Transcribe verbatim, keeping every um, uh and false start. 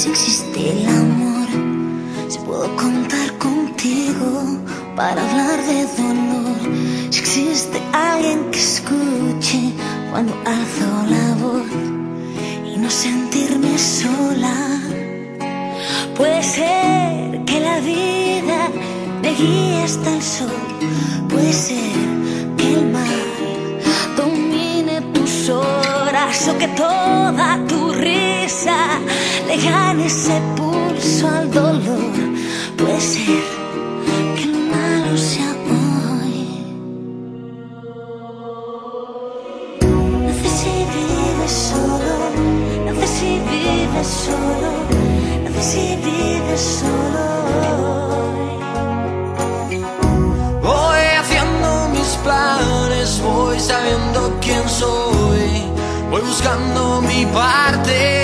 si existe el amor, si puedo contar contigo para hablar de dolor, si existe alguien que escuche cuando alzo la voz y no sentirme sola. Puede ser que la vida me guíe hasta el sol, puede ser que el mar domine tus horas o que toda tu risa le gane ese pulso al dolor. Puede ser que lo malo sea hoy. No sé si vives solo, no sé si vives solo, no sé si vives solo hoy. Voy haciendo mis planes, voy sabiendo quién soy, voy buscando mi parte.